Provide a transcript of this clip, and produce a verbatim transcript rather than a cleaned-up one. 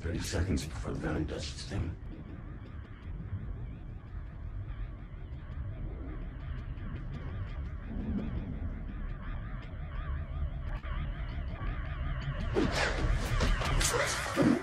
thirty seconds before the valley does its thing. You